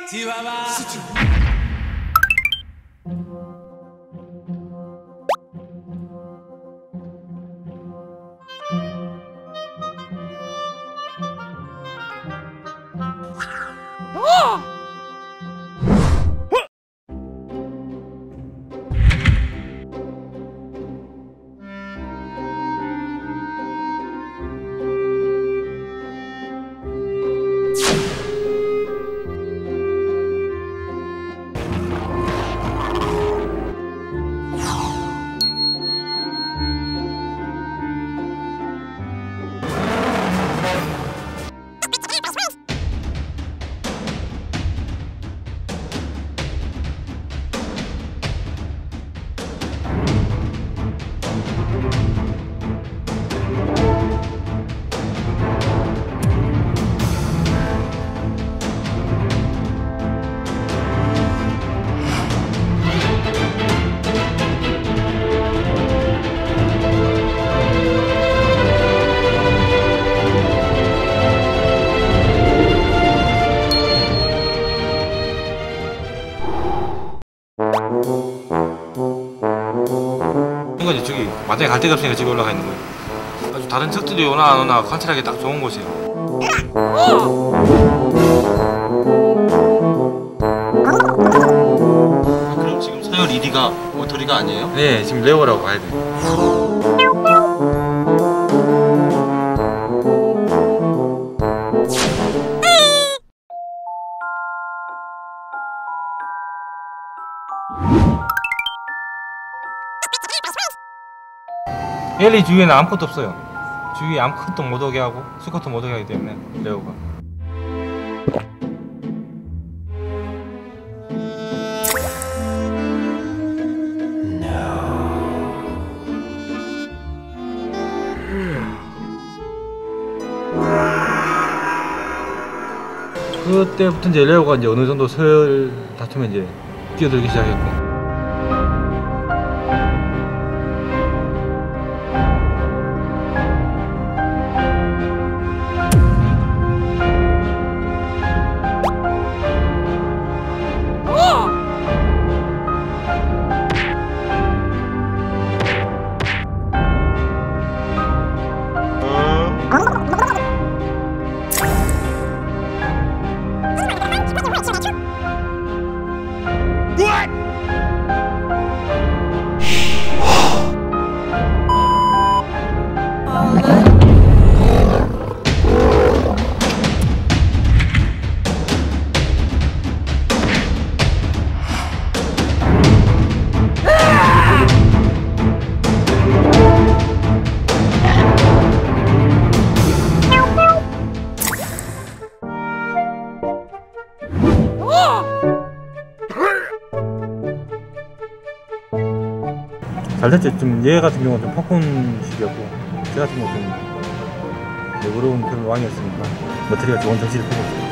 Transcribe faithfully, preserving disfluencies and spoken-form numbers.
이거지. 저기 마당에 갈 데가 없으니까 저기 올라가 있는 거예요. 아주 다른 적들이 오나 안 오나 관찰하기 딱 좋은 곳이에요. 그럼 지금 서열 일 위가 오토리가 아니에요? 네, 지금 레오라고 봐야 돼요. 엘리 주위에는 아무것도 없어요. 주위에 아무것도 못 오게 하고 수컷도 못 오게 하기 때문에 레오가. 그때부터 이제 레오가 이제 어느 정도 서열 다투면 이제 뛰어들기 시작했고. 잘 됐죠. 좀 얘 같은 경우는 좀 폭군식이었고 쟤 같은 경우는 좀 외로운 그런 왕이었으니까 머트리가 좋은 정치를 펴고 있어요.